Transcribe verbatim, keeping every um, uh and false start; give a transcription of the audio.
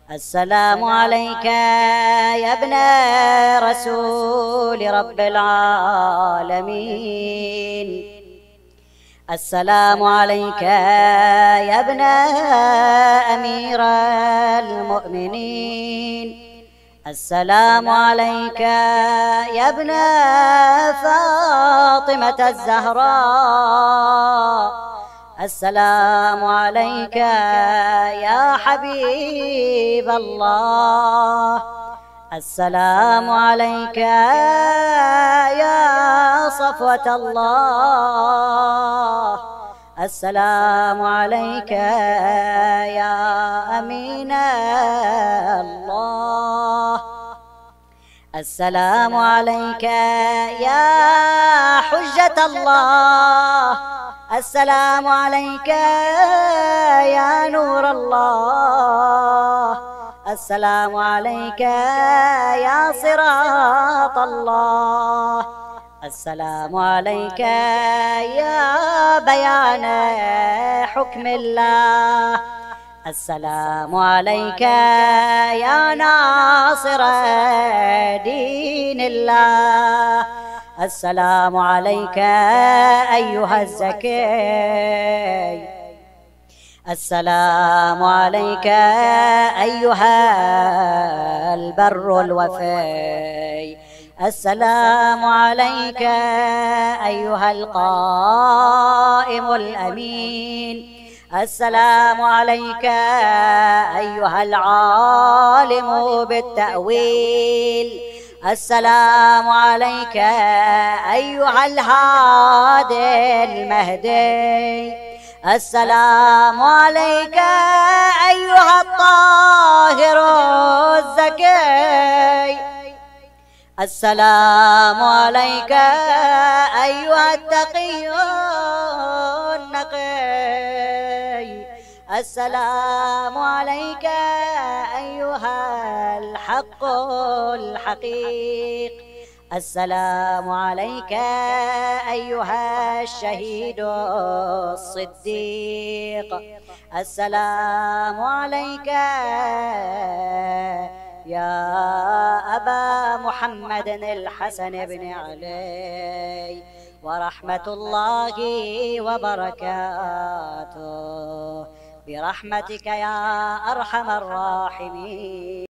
السلام عليك يا ابن رسول رب العالمين. السلام عليك يا ابن أمير المؤمنين. السلام عليك يا ابن فاطمة الزهراء. السلام عليك يا حبيب الله. السلام عليك يا صفوة الله. السلام عليك يا أمين الله. السلام عليك يا حجة الله. السلام عليك يا نور الله. السلام عليك يا صراط الله. السلام عليك يا بيان حكم الله. السلام عليك يا ناصر دين الله. السلام عليك أيها الزكي. السلام عليك أيها البر الوفي. السلام عليك أيها القائم الأمين. السلام عليك أيها العالم بالتأويل. السلام عليك أيها الهادي المهدي. السلام عليك أيها الطاهر الزكي. السلام عليك أيها التقي النقي. السلام عليك أيها الحق الحقيق. السلام عليك أيها الشهيد الصديق. السلام عليك يا أبا محمد الحسن بن علي ورحمة الله وبركاته برحمتك يا أرحم الراحمين.